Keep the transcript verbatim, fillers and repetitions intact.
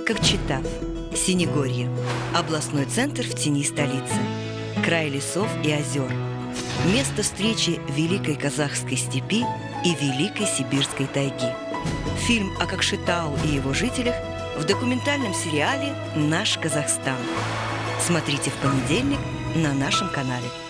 Кокчетав, Синегорье, областной центр в тени столицы, край лесов и озер, место встречи Великой Казахской степи и Великой Сибирской тайги. Фильм о Кокшетау и его жителях в документальном сериале «Наш Казахстан». Смотрите в понедельник на нашем канале.